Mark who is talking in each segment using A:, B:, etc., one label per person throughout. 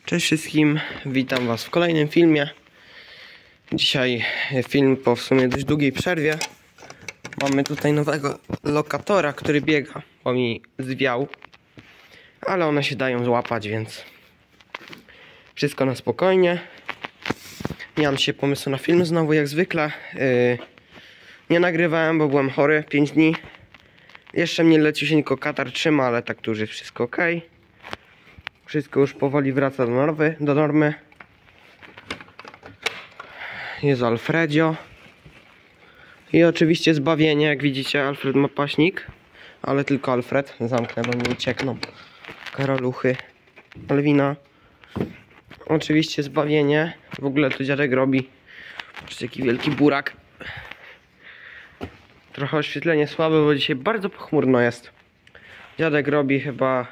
A: Cześć wszystkim, witam was w kolejnym filmie. Dzisiaj film po w sumie dość długiej przerwie. Mamy tutaj nowego lokatora, który biega, bo mi zwiał. Ale one się dają złapać, więc wszystko na spokojnie. Nie mam dzisiaj pomysłu na film znowu, jak zwykle. Nie nagrywałem, bo byłem chory 5 dni. Jeszcze mnie leciusieńko katar trzyma, ale tak tu już jest wszystko ok. Wszystko już powoli wraca do normy. Jest Alfredio. I oczywiście zbawienie, jak widzicie, Alfred ma paśnik. Ale tylko Alfred. Zamknę, bo mi uciekną karaluchy. Alwina. Oczywiście zbawienie. W ogóle to dziadek robi. Patrzcie, jaki wielki burak. Trochę oświetlenie słabe, bo dzisiaj bardzo pochmurno jest. Dziadek robi chyba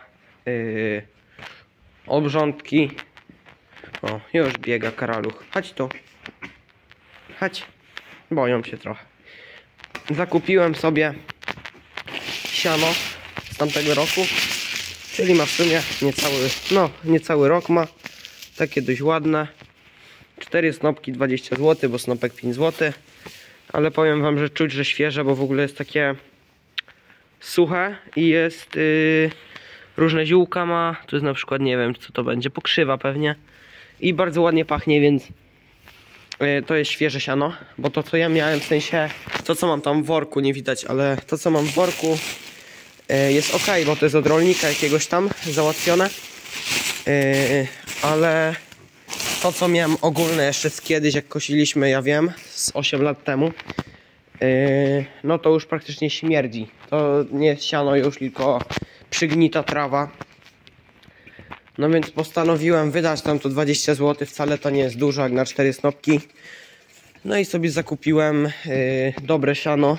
A: obrządki. O, już biega karaluch. Chodź tu. Chodź. Boją się trochę. Zakupiłem sobie siano z tamtego roku. Czyli ma w sumie niecały rok ma. Takie dość ładne. 4 snopki 20 zł, bo snopek 5 zł. Ale powiem wam, że czuć, że świeże, bo w ogóle jest takie suche i jest różne ziółka ma. Tu jest na przykład, nie wiem co to będzie, pokrzywa pewnie. I bardzo ładnie pachnie, więc to jest świeże siano. Bo to co ja miałem, w sensie to co mam tam w worku, nie widać, ale to co mam w worku jest ok, bo to jest od rolnika jakiegoś tam załatwione. Ale to co miałem ogólne jeszcze z kiedyś, jak kosiliśmy, ja wiem, z 8 lat temu, no to już praktycznie śmierdzi. To nie jest siano już, tylko przygnita trawa. No więc postanowiłem wydać tam to 20 zł, wcale to nie jest dużo jak na 4 snopki. No i sobie zakupiłem dobre siano.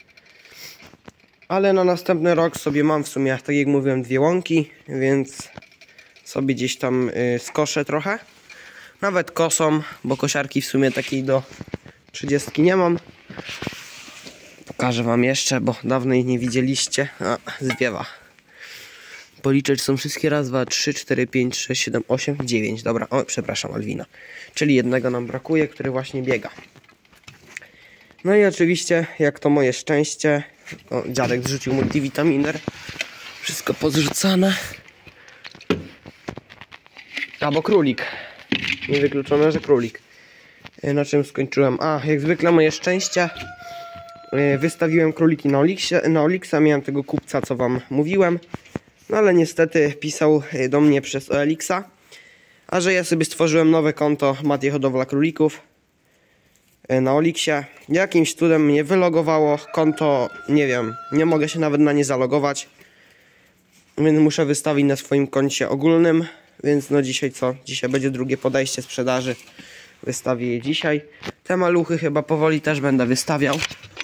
A: Ale na następny rok sobie mam w sumie, tak jak mówiłem, 2 łąki, więc sobie gdzieś tam skoszę trochę. Nawet kosą, bo kosiarki w sumie takiej do 30 nie mam. Pokażę wam jeszcze, bo dawno jej nie widzieliście. A, zwiewa. Policzeć są wszystkie. Raz, 2, 3, 4, 5, 6, 7, 8, 9. Dobra, o, przepraszam, Alwina. Czyli jednego nam brakuje, który właśnie biega. No i oczywiście, jak to moje szczęście, o, dziadek zrzucił multivitaminer. Wszystko pozrzucane. Albo królik. Niewykluczone, że królik. Na czym skończyłem? A, jak zwykle moje szczęście. Wystawiłem króliki na Olixa. Miałem tego kupca, co wam mówiłem. No ale niestety pisał do mnie przez Olixa. A że ja sobie stworzyłem nowe konto Maciej Hodowla Królików na Olixie. Jakimś cudem mnie wylogowało konto, nie wiem, nie mogę się nawet na nie zalogować. Więc muszę wystawić na swoim koncie ogólnym. Więc no dzisiaj co? Dzisiaj będzie drugie podejście sprzedaży. Wystawię je dzisiaj. Te maluchy chyba powoli też będę wystawiał.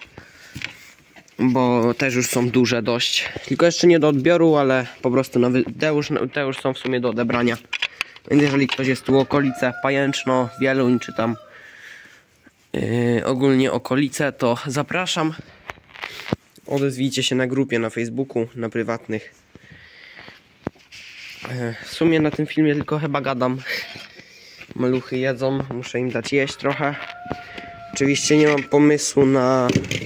A: Bo też już są duże dość. Tylko jeszcze nie do odbioru, ale po prostu te już są w sumie do odebrania. Więc jeżeli ktoś jest tu okolice Pajęczno, Wieluń czy tam ogólnie okolice, to zapraszam. Odezwijcie się na grupie na Facebooku, na prywatnych. W sumie na tym filmie tylko chyba gadam. Maluchy jedzą, muszę im dać jeść trochę. Oczywiście nie mam pomysłu na...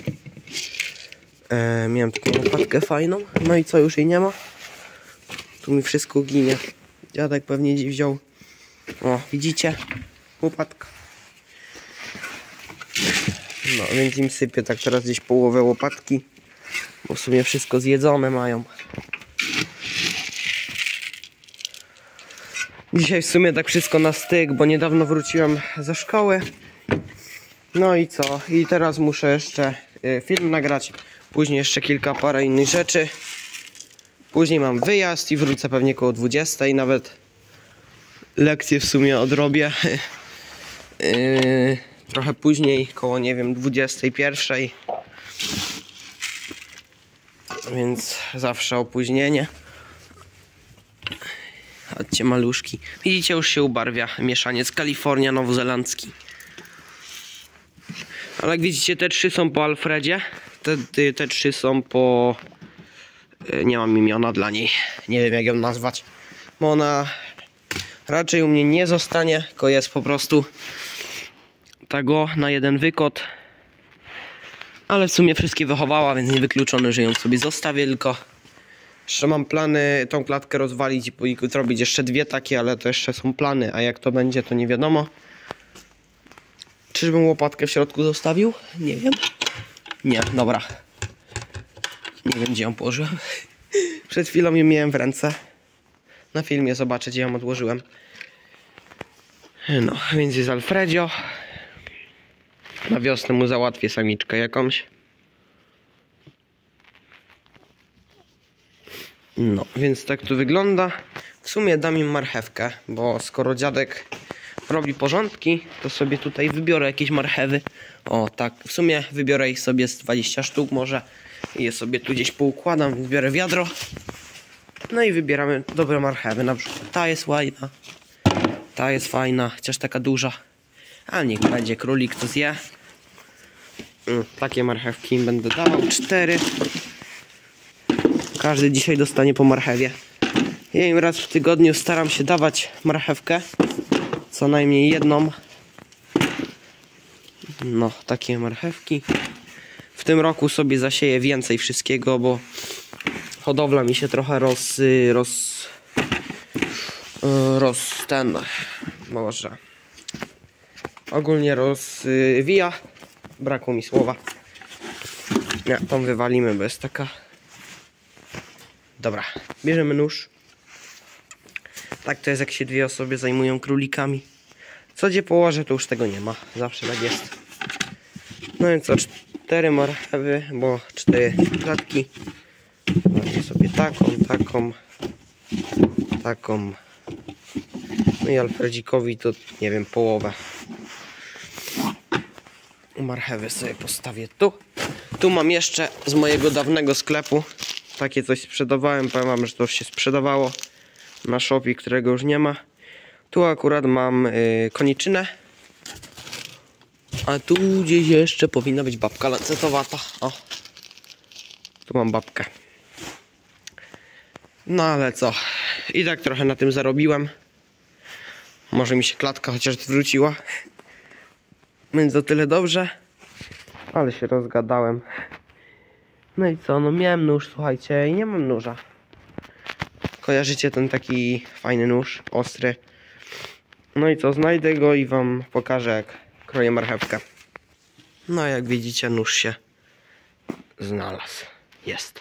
A: miałem taką łopatkę fajną. No i co, już jej nie ma? Tu mi wszystko ginie. Dziadek pewnie gdzieś wziął. O, widzicie? Łopatka. No, więc im sypię tak teraz gdzieś połowę łopatki. Bo w sumie wszystko zjedzone mają. Dzisiaj w sumie tak wszystko na styk, bo niedawno wróciłem ze szkoły. No i co? I teraz muszę jeszcze film nagrać. Później jeszcze parę innych rzeczy. Później mam wyjazd i wrócę pewnie koło 20. Nawet lekcję w sumie odrobię. Trochę później, koło nie wiem 21. Więc zawsze opóźnienie. Chodźcie maluszki. Widzicie, już się ubarwia mieszaniec Kalifornia nowozelandzki. Ale jak widzicie, te 3 są po Alfredzie. Te 3 są po... Nie mam imiona dla niej. Nie wiem jak ją nazwać. Bo ona raczej u mnie nie zostanie, tylko jest po prostu tego na jeden wykot. Ale w sumie wszystkie wychowała, więc niewykluczone, że ją sobie zostawię, tylko jeszcze mam plany tą klatkę rozwalić i zrobić jeszcze dwie takie, ale to jeszcze są plany, a jak to będzie, to nie wiadomo. Czyżbym łopatkę w środku zostawił? Nie wiem. Nie, dobra. Nie wiem, gdzie ją położyłem. Przed chwilą ją miałem w ręce. Na filmie zobaczę, gdzie ją odłożyłem. No, więc jest Alfredio. Na wiosnę mu załatwię samiczkę jakąś. No, więc tak to wygląda. W sumie dam im marchewkę, bo skoro dziadek robi porządki, to sobie tutaj wybiorę jakieś marchewy. O, tak, w sumie wybiorę ich sobie z 20 sztuk może. I je sobie tu gdzieś poukładam, więc biorę wiadro. No i wybieramy dobre marchewy. Na przykład ta jest fajna. Ta jest fajna, chociaż taka duża. Ale niech będzie, królik to zje. Takie marchewki im będę dawał. 4. Każdy dzisiaj dostanie po marchewie. Ja im raz w tygodniu staram się dawać marchewkę. Co najmniej jedną. No, takie marchewki. W tym roku sobie zasieję więcej wszystkiego, bo hodowla mi się trochę ogólnie rozwija. Brakło mi słowa. Nie, tą wywalimy, bo jest taka. Dobra, bierzemy nóż. Tak to jest, jak się dwie osoby zajmują królikami. Co gdzie położę, to już tego nie ma. Zawsze tak jest. No więc co, 4 marchewy, bo 4 klatki. Weźmy sobie taką. No i Alfredzikowi to, nie wiem, połowę. Marchewy sobie postawię tu. Tu mam jeszcze z mojego dawnego sklepu. Takie coś sprzedawałem, powiem wam, że to już się sprzedawało na Shopie, którego już nie ma. Tu akurat mam koniczynę. A tu gdzieś jeszcze powinna być babka lancetowata. O, tu mam babkę. No ale co, i tak trochę na tym zarobiłem. Może mi się klatka chociaż zwróciła. Więc to tyle dobrze. Ale się rozgadałem. No i co, no miałem nóż, słuchajcie, i nie mam noża. Kojarzycie ten taki fajny nóż, ostry. No i co, znajdę go i wam pokażę, jak kroję marchewkę. No jak widzicie, nóż się znalazł. Jest.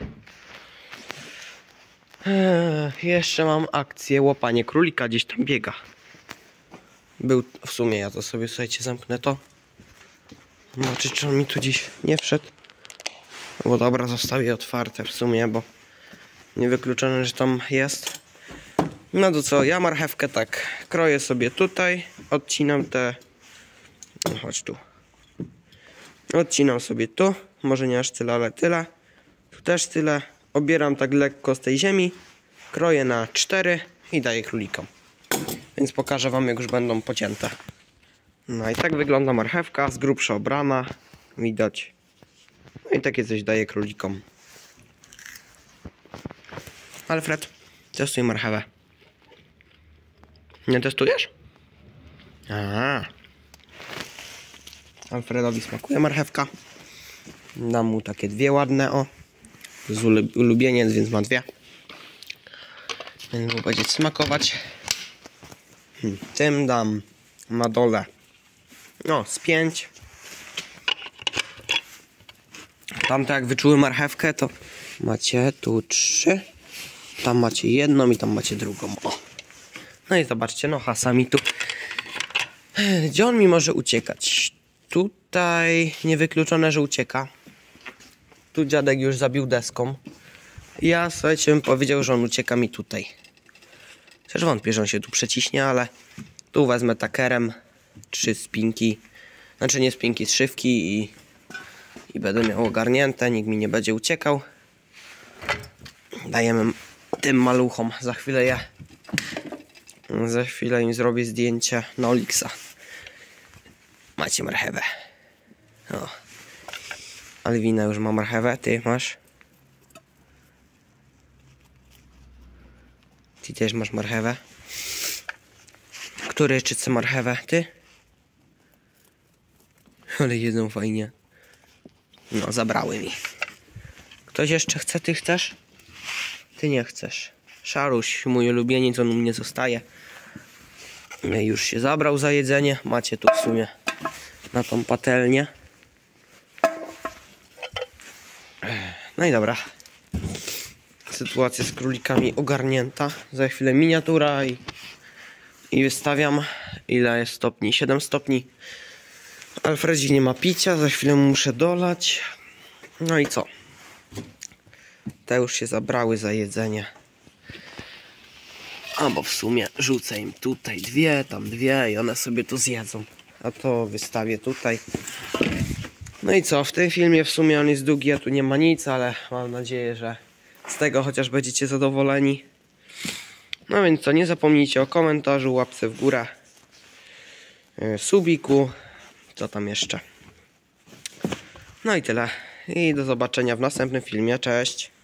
A: Jeszcze mam akcję łapanie królika, gdzieś tam biega. Był w sumie, ja to sobie, słuchajcie, zamknę to. Zobaczyć, czy on mi tu gdzieś nie wszedł. Bo dobra, zostawię otwarte w sumie, bo niewykluczone, że tam jest. No to co, ja marchewkę tak kroję sobie tutaj. Odcinam te... No, chodź tu. Odcinam sobie tu. Może nie aż tyle, ale tyle. Tu też tyle. Obieram tak lekko z tej ziemi. Kroję na 4 i daję królikom. Więc pokażę wam, jak już będą pocięte. No i tak wygląda marchewka, z grubsza obrana. Widać. No i takie coś daję królikom. Alfred, testuj marchewę. Nie testujesz? Aha. Alfredowi smakuje marchewka. Dam mu takie 2 ładne, o. Z ulubieniec, więc ma 2. Więc mu będzie smakować. Tym dam na dole, no, z 5. Tamte jak wyczuły marchewkę, to macie tu 3. Tam macie jedną i tam macie drugą. O. No i zobaczcie, no hasami tu. Gdzie on mi może uciekać? Tutaj niewykluczone, że ucieka. Tu dziadek już zabił deską. Ja, słuchajcie, bym powiedział, że on ucieka mi tutaj. Chociaż wątpię, że on się tu przeciśnie, ale tu wezmę takerem 3 spinki. Znaczy nie spinki, zszywki i będę miał ogarnięte. Nikt mi nie będzie uciekał. Dajemy tym maluchom. Za chwilę im zrobię zdjęcie na Olixa. Macie marchewę. O. Alwina już ma marchewę. Ty masz? Ty też masz marchewę. Który czyce marchewę? Ty? Ale jedzą fajnie. No, zabrały mi. Ktoś jeszcze chce? Ty chcesz? Ty nie chcesz. Szaruś, mój ulubieniec, on u mnie zostaje. Już się zabrał za jedzenie. Macie tu w sumie na tą patelnię. No i dobra. Sytuacja z królikami ogarnięta. Za chwilę miniatura i wystawiam. Ile jest stopni? 7 stopni. Alfredzi nie ma picia. Za chwilę muszę dolać. No i co? Te już się zabrały za jedzenie. Albo w sumie rzucę im tutaj dwie, tam dwie i one sobie to zjedzą. A to wystawię tutaj. No i co? W tym filmie w sumie on jest długi, a tu nie ma nic, ale mam nadzieję, że z tego chociaż będziecie zadowoleni. No więc co, nie zapomnijcie o komentarzu, łapce w górę, subiku, co tam jeszcze. No i tyle. I do zobaczenia w następnym filmie. Cześć!